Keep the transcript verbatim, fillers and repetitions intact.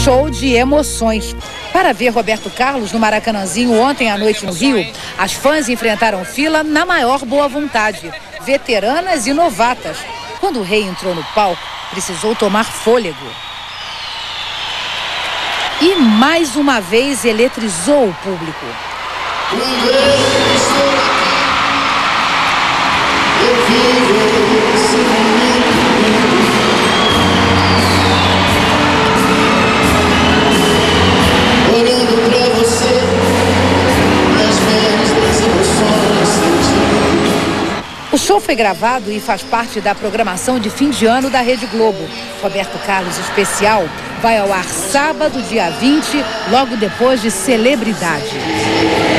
show de emoções. Para ver Roberto Carlos no Maracanãzinho ontem à noite no Rio, as fãs enfrentaram fila na maior boa vontade, veteranas e novatas. Quando o rei entrou no palco, precisou tomar fôlego. E mais uma vez eletrizou o público. O show foi gravado e faz parte da programação de fim de ano da Rede Globo. Roberto Carlos Especial vai ao ar sábado, dia vinte, logo depois de Celebridade.